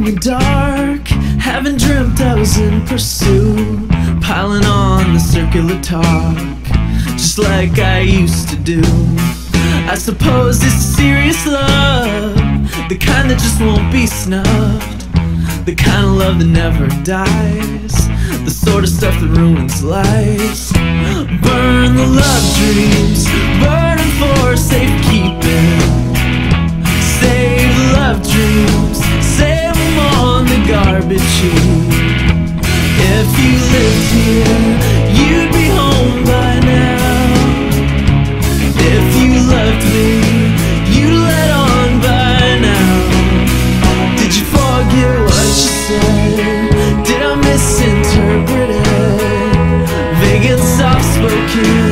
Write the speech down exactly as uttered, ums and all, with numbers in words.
the dark, haven't dreamt I was in pursuit, piling on the circular talk, just like I used to do. I suppose it's serious love, the kind that just won't be snuffed, the kind of love that never dies, the sort of stuff that ruins lives. Burn the love dreams, burn them for safekeeping. Save the love dreams, save them on the garbage heap. If you lived here, you'd be home by now. If you loved me, you'd let on by now. Did you forget what you said? Did I misinterpret it? Vague and soft-spoken,